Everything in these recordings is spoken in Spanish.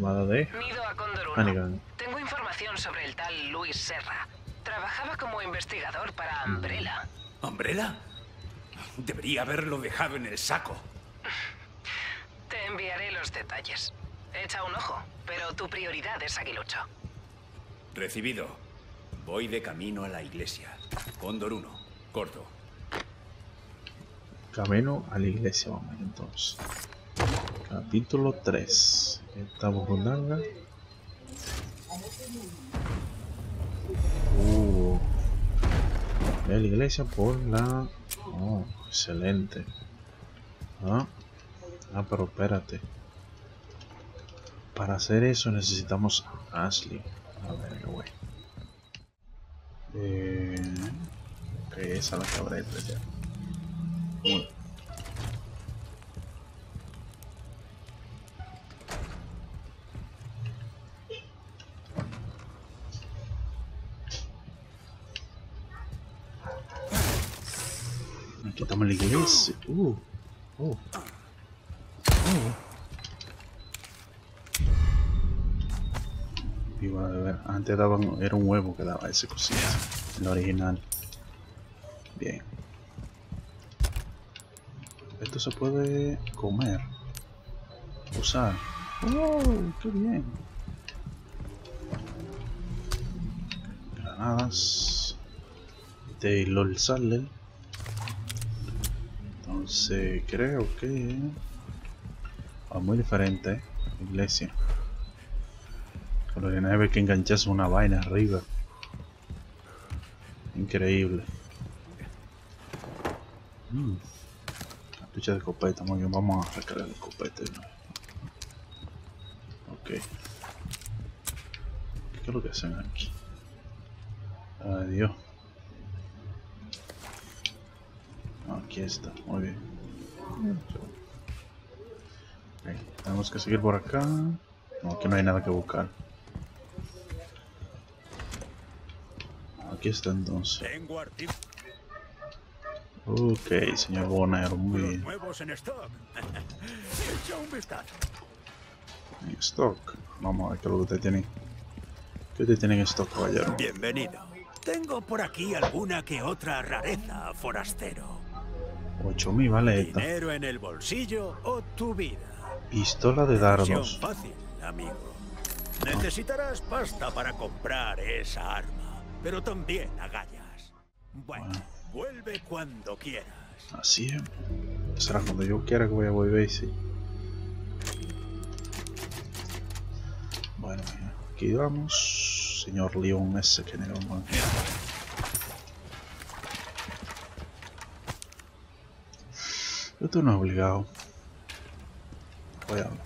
llamada de Nido a Cóndor 1. Hannigan. Tengo información sobre el tal Luis Serra. Trabajaba como investigador para Umbrella. ¿Umbrella? Debería haberlo dejado en el saco. Te enviaré los detalles. Echa un ojo, pero tu prioridad es Aguilucho. Recibido. Voy de camino a la iglesia. Cóndor 1, corto. Camino a la iglesia, vamos entonces. Capítulo 3. Estamos con Danga. De la iglesia por la... Oh, excelente. Pero espérate. Para hacer eso necesitamos a Ashley. A ver, güey. Ok, esa la que habrá de ya. Bueno. Aquí estamos en la iglesia. Iba a ver, antes daban, era un huevo que daba ese cosito, el original. Bien. Esto se puede comer, usar. ¡Qué bien! Granadas. Taylor Sadler. Entonces creo que es muy diferente, iglesia. Con lo que no hay que engancharse una vaina arriba. Increíble. Cartucha de escopeta, muy bien, vamos a recargar el escopeta. Ok. ¿Qué es lo que hacen aquí? Adiós. Aquí está, muy bien. Okay. Tenemos que seguir por acá. No, aquí no hay nada que buscar. Aquí está entonces. Ok, señor Bonero, muy bien. Nuevos en stock. Echa un vistazo. En stock. Vamos a ver qué es lo que usted tiene. ¿Qué usted tiene en stock, caballero? Bienvenido. Tengo por aquí alguna que otra rareza, forastero. 8000 vale esta. Dinero en el bolsillo o tu vida. Pistola de dardos. Fácil, amigo. Necesitarás pasta para comprar esa arma, pero también agallas. Bueno, vuelve cuando quieras. Así es. Será cuando yo quiera que voy a volver, sí. Bueno, aquí vamos. Señor León ese que negamos. Esto no es obligado. Voy a hablar.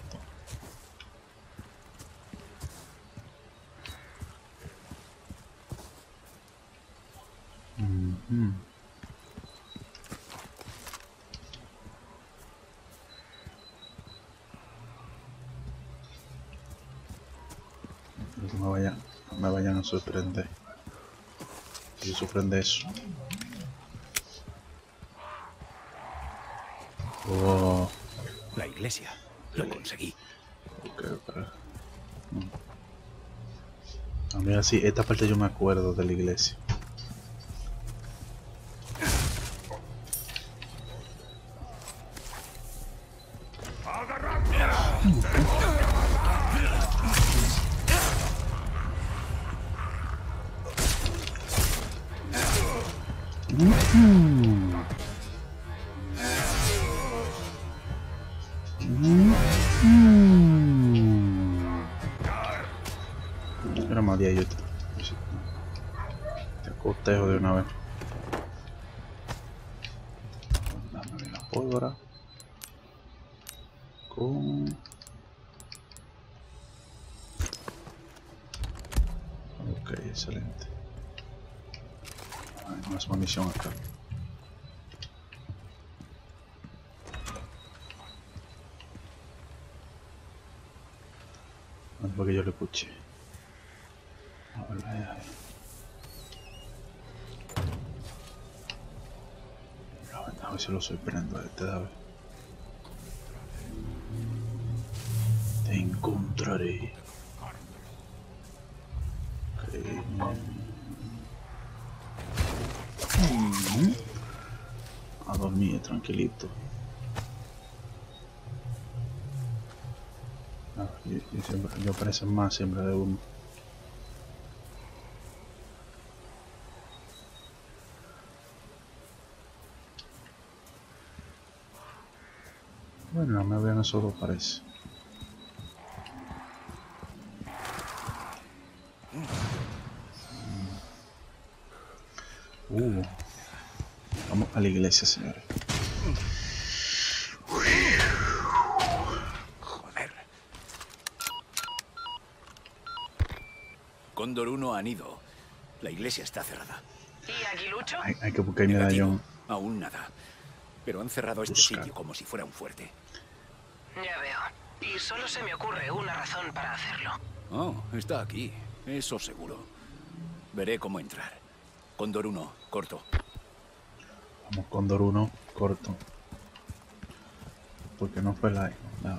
No me vayan a sorprender. Si sufren de eso. La iglesia. Lo conseguí. Ok, para. A mí así, esta parte yo me acuerdo de la iglesia. Era María y yo te cotejo de una vez. Dame la pólvora con... Ok, excelente. Hay más munición acá. No es lo que yo le escuché. A ver si lo sorprendo a este, David. Te encontraré. Okay. A dormir tranquilito. Yo aparece más siempre de uno. Bueno, no me vean esos dos, parece. Vamos a la iglesia, señores. Joder. Cóndor 1 han ido. La iglesia está cerrada. ¿Y Aguilucho? Hay que buscar el Negativo. medallón. Aún nada. Pero han cerrado este Buscar. sitio como si fuera un fuerte. Ya veo. Y solo se me ocurre una razón para hacerlo. Oh, está aquí. Eso seguro. Veré cómo entrar. Cóndor 1, corto. Vamos, Cóndor 1, corto. Porque no fue like. Nada.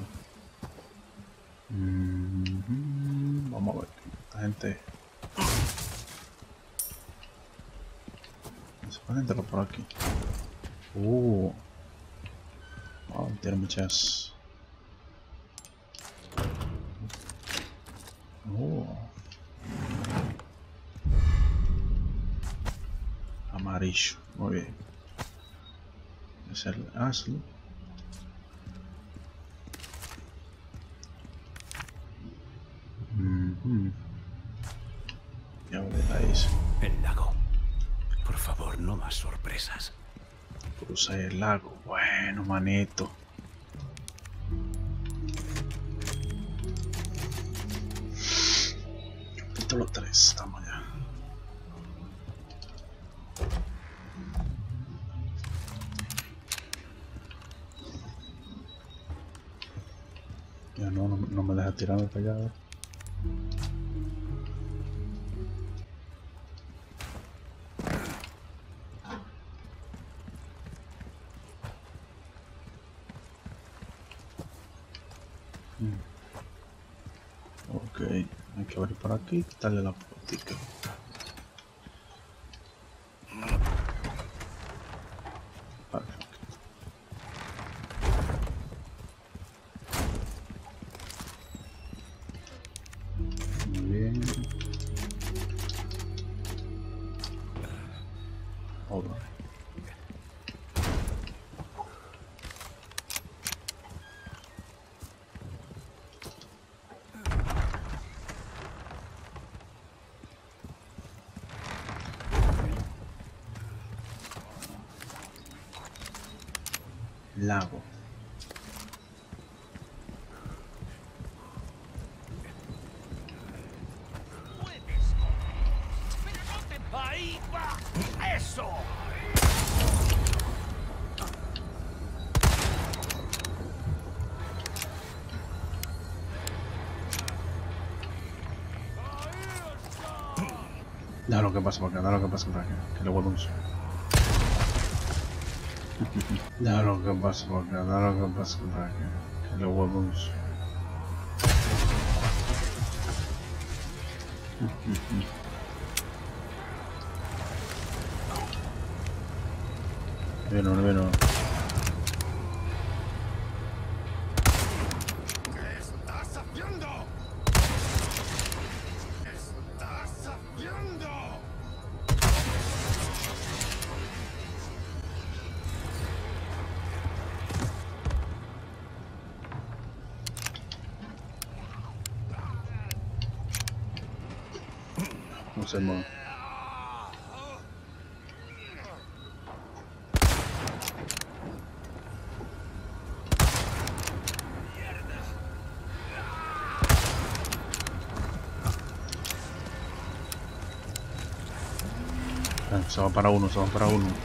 Vamos a ver. Esta gente. Se puede entrar por aquí. Wow, tiene muchas. Amarillo, muy bien. Es el Ashley. Ya verá eso. El lago. Por favor, no más sorpresas. Cruza el lago. Bueno, manito. Capítulo 3, estamos ya. Ya no me deja tirarme para allá. Ok, hay que abrir por aquí y quitarle la puertica. Perfecto. Muy bien. All right. Lago. ¡Ahí va! ¡Eso! Da lo que pasa por acá, da lo que pasa por acá. Que le vuelvo un suelo. Da lo que pasa por acá, da lo que pasa por acá. Que le vuelvo un suelo. Viene uno, viene uno. ¿Qué estás haciendo? ¡Estás haciendo! No se mueve. Se va para uno, se va para uno.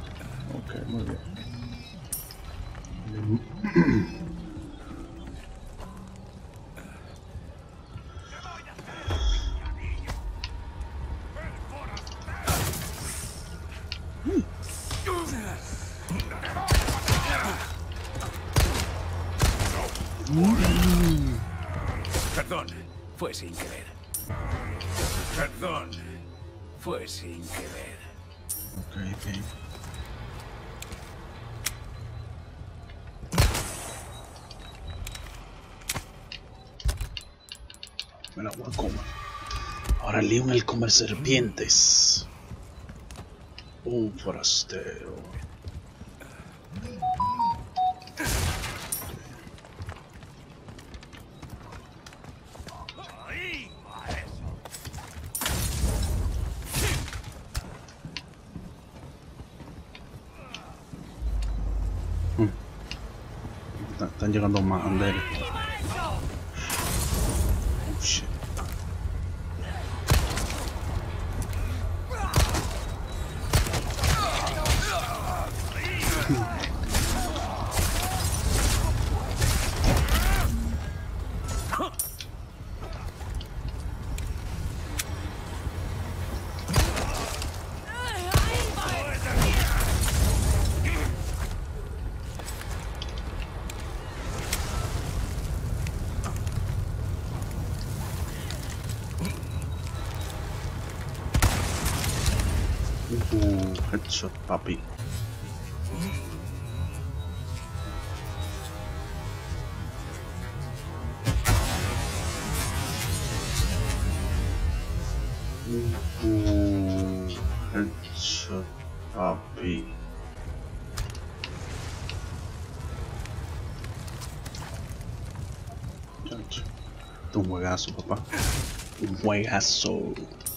Ok, muy bien. Perdón, fue sin querer. Perdón, fue sin querer. Ok, ok. Me la voy a comer. Ahora Leon el comer serpientes. Un forastero. Están llegando más anderes. Oh, shit. Headshot, papi. Headshot, papi. Chacho. Esto es un juegazo, papá. Un juegazo.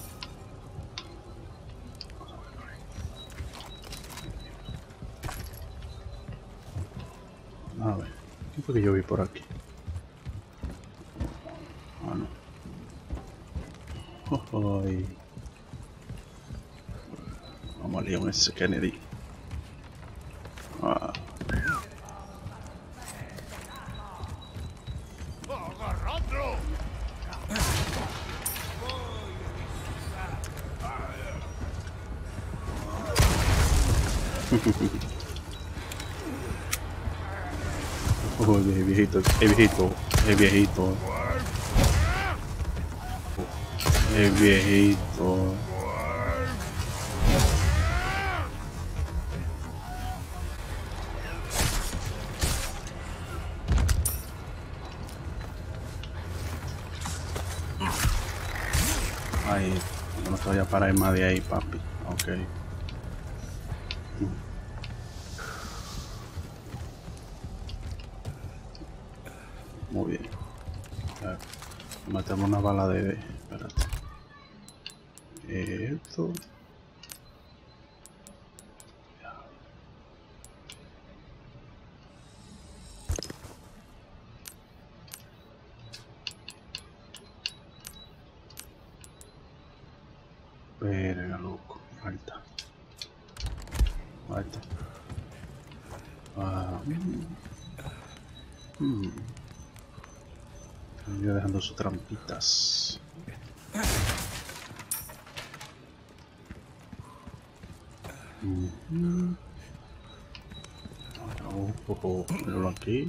A ver, ¿qué fue que yo vi por aquí? Ah, no. Ay. Vamos a Leon ese Kennedy. Ah. ¡Agarradlo! Oh, el viejito, el viejito, el viejito. El viejito. Ahí, no te voy a parar más de ahí, papi. Ok. Muy bien. A ver, metemos una bala de... Espérate. Esto. Verga, loco. Falta. Falta. Ah. Voy dejando sus trampitas. Míralo aquí.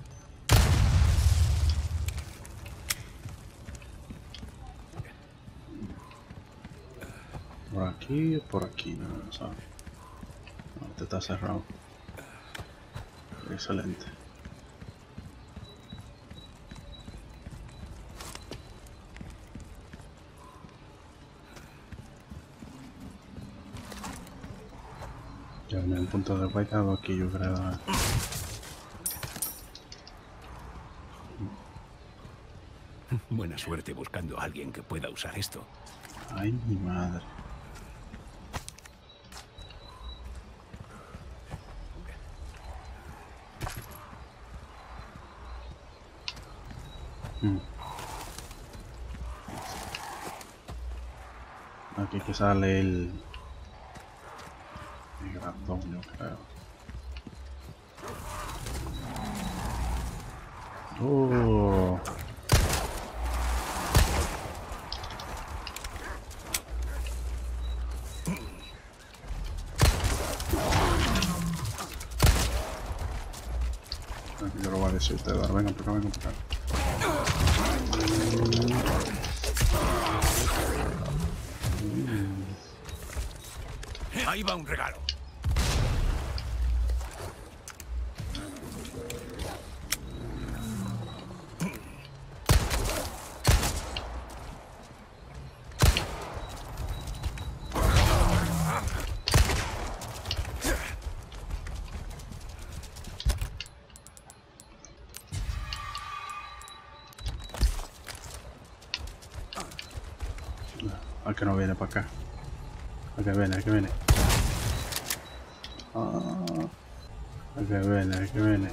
Por aquí, no sabes. No, este está cerrado. Excelente. Ya en el punto de guardado aquí, yo creo. Buena suerte buscando a alguien que pueda usar esto. Ay, mi madre. Aquí que sale el grandón, yo creo. Oh. Aquí yo lo voy a decir ustedes. Ahora vengan para acá, vengan para acá. Ahí va un regalo. ¿A que no viene para acá? ¿A que viene? ¿A que viene? Ah, ¿a que viene? ¿A que viene?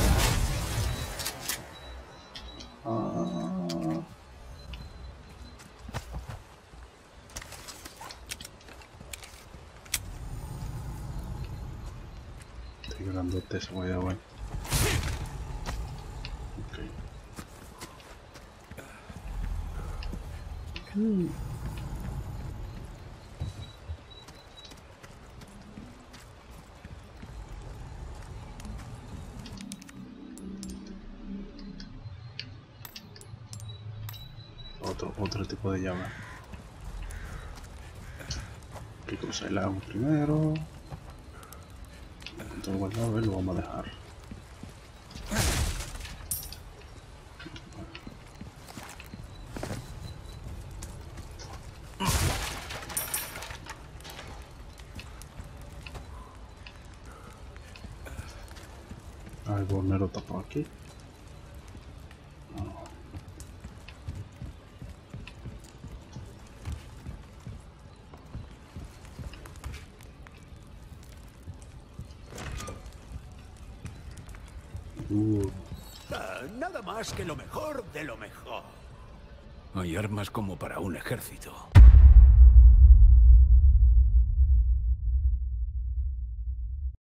Ah. Estoy grandote ese güey de bueno. Ok. Otro tipo de llama. Hay que cruzar el agua primero. Entonces guardado, lo vamos a dejar. El bornero está por aquí. Nada más que lo mejor de lo mejor. Hay armas como para un ejército.